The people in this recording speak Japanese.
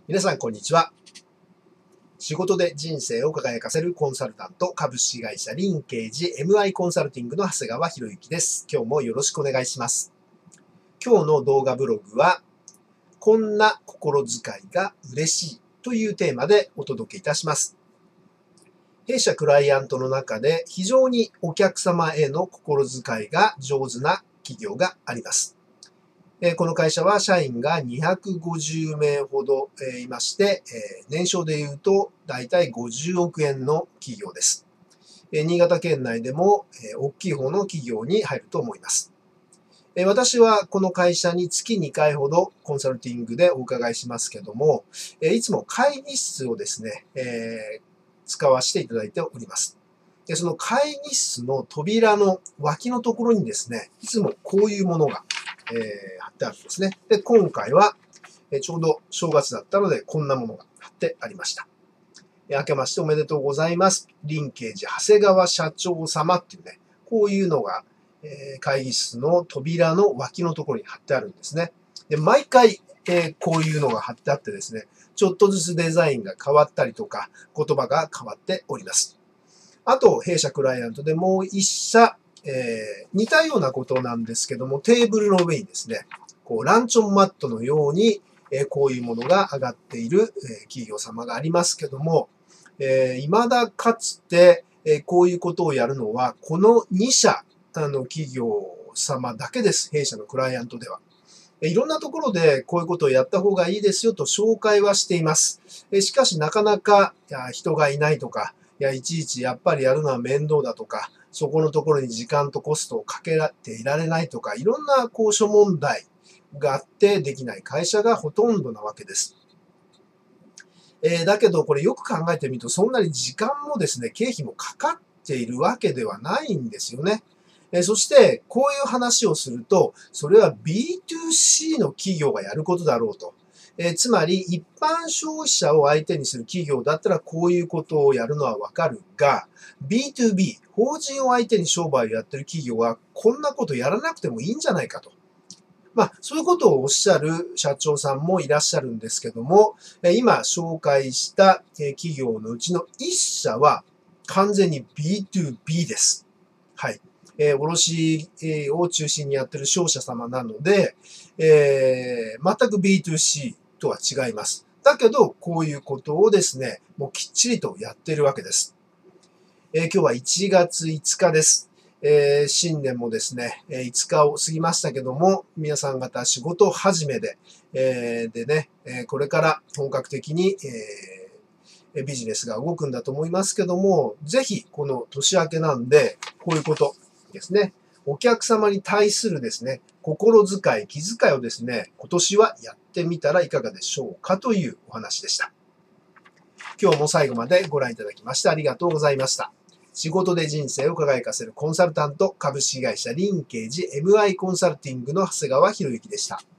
皆さん、こんにちは。仕事で人生を輝かせるコンサルタント、株式会社リンケージ MI コンサルティングの長谷川博之です。今日もよろしくお願いします。今日の動画ブログは、こんな心遣いが嬉しいというテーマでお届けいたします。弊社クライアントの中で非常にお客様への心遣いが上手な企業があります。この会社は社員が250名ほどいまして、年商でいうと大体50億円の企業です。新潟県内でも大きい方の企業に入ると思います。私はこの会社に月2回ほどコンサルティングでお伺いしますけども、いつも会議室をですね、使わせていただいております。その会議室の扉の脇のところにですね、いつもこういうものが貼ってあるんですね。で、今回はちょうど正月だったのでこんなものが貼ってありました。明けましておめでとうございます。リンケージ長谷川社長様っていうね、こういうのが会議室の扉の脇のところに貼ってあるんですね。で、毎回こういうのが貼ってあってですね、ちょっとずつデザインが変わったりとか、言葉が変わっております。あと、弊社クライアントでもう一社、似たようなことなんですけども、テーブルの上にですね、こうランチョンマットのように、こういうものが上がっている、企業様がありますけども、未だかつて、こういうことをやるのは、この2社、企業様だけです。弊社のクライアントでは。いろんなところでこういうことをやった方がいいですよと紹介はしています。しかしなかなか人がいないとか、いちいちやっぱりやるのは面倒だとか、そこのところに時間とコストをかけていられないとか、いろんな交渉問題があってできない会社がほとんどなわけです。だけどこれよく考えてみると、そんなに時間もですね、経費もかかっているわけではないんですよね。そして、こういう話をすると、それは B2C の企業がやることだろうと。つまり、一般消費者を相手にする企業だったら、こういうことをやるのはわかるが、B2B、法人を相手に商売をやってる企業は、こんなことやらなくてもいいんじゃないかと。そういうことをおっしゃる社長さんもいらっしゃるんですけども、今紹介した企業のうちの1社は、完全に B2B です。はい。卸を中心にやってる商社様なので、全く B2C とは違います。だけど、こういうことをですね、もうきっちりとやっているわけです。今日は1月5日です。新年もですね、5日を過ぎましたけども、皆さん方仕事始めで、でね、これから本格的に、ビジネスが動くんだと思いますけども、ぜひこの年明けなんで、こういうことですね。お客様に対するですね、心遣い、気遣いをですね、今年はやってみたらいかがでしょうかというお話でした。今日も最後までご覧いただきましてありがとうございました。仕事で人生を輝かせるコンサルタント、株式会社リンケージ MI コンサルティングの長谷川博之でした。